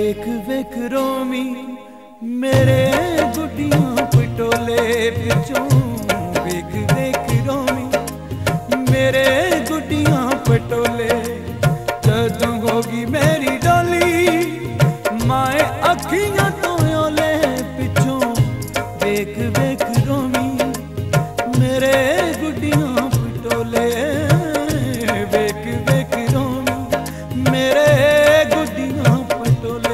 वेख वेख रोमी मेरे गुड्डियां पटोले पिछों, वेख वेख रोमी मेरे गुड्डियां पटोले। जदों होगी मेरी डोली माए अखियां तो ओले पिछों, वेख वेख रोमी मेरे गुड्डियां पटोले। वेख वेख रोमी मेरे गुड्डियां पटोले।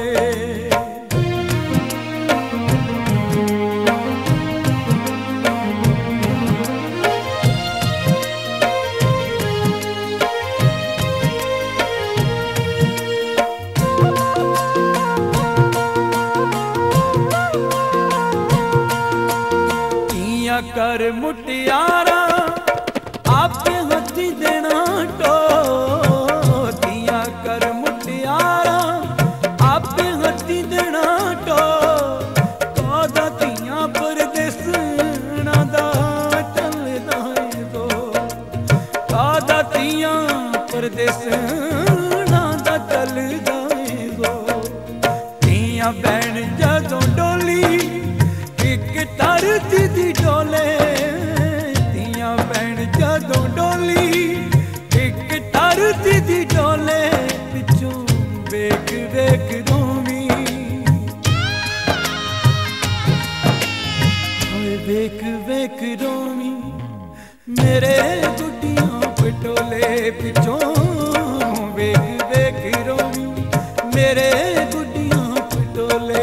कर मुटियारा आपके हथी देना टो, दिया कर मुटियारा आपके हथी देना टो। कादा तियां परदेसना दा चलदा है दो, कादा तियां परदेसना दा चलदा है दो। तियां बैन जदों डोली एक तरती दी डोले, तियां भैन जदों डोली एक तरती दी डोले पिछों, वेख वेख रोमी वेख वेख रोमी मेरे गुड्डियां पटोले पिछों, वेख वेख रोमी मेरे गुड्डियां पटोले।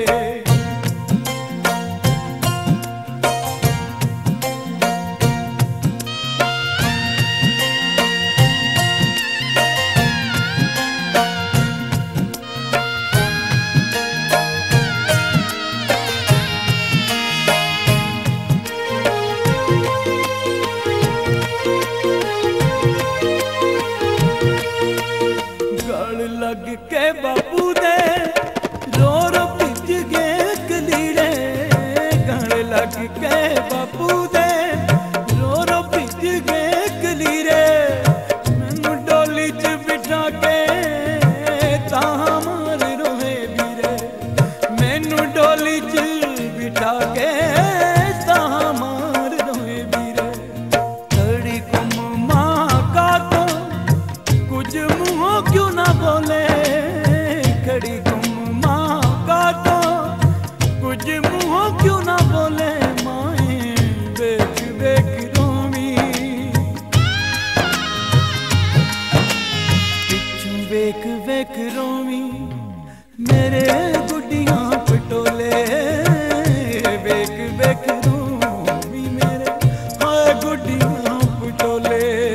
लग के बापू दे रो रो भिज गए कलीरे, गल लग के बापू दे रो रो भिज गए कलीरे। मैनू डोली च बिठा के तां मार रोए बीरे, मैनू डोली च बिठा के तां मार रोए बीरे। खड़ी गुम मां का तो कुछ मुँह क्यों ना बोले, खड़ी गुम माँ का तो कुछ मुँह क्यों ना बोले। माए वेख वेख रोमी पिछू, वेख वेख रोमी मेरे गुड्डियां पटोले। वेख वेख रोमी मेरे हाय गुड्डियां पटोले।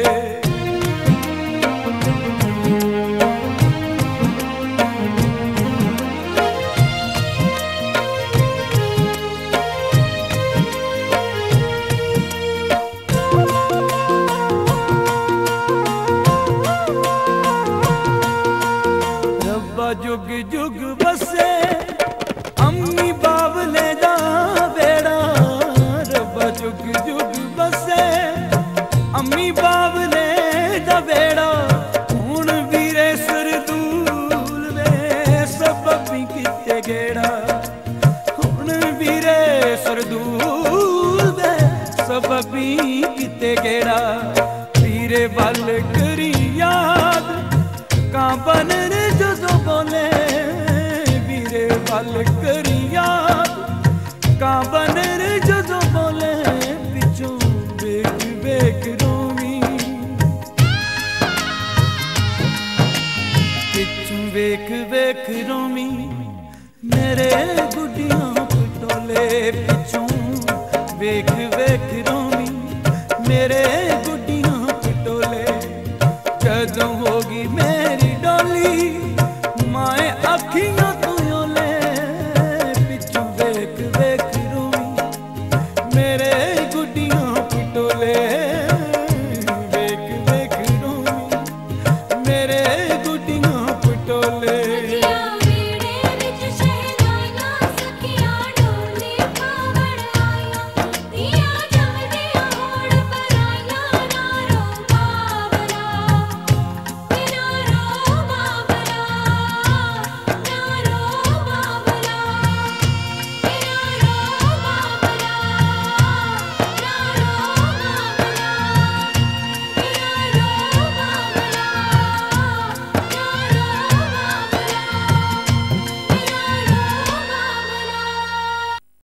जुग जुग बसे अम्मी बावले दा बेड़ा, रब्बा जुग जुग बसे अम्मी बावले दा बेड़ा। हुण वीरे सरदूल दे सबबी किते गेड़ा, हुण वीरे सरदूल दे सबबी किते गेड़ा। वीरे वल करी याद कांबन रे जदों बोले, वीरे वल करी याद कांबन रे जदों बोले पिछों, वेख वेख रोमी पिछों, वेख वेख रोमी मेरे गुड्डियां पटोले पिछों, वेख वेख रोमी मेरे गुड्डियां पटोले। जदों होगी मेरी डोली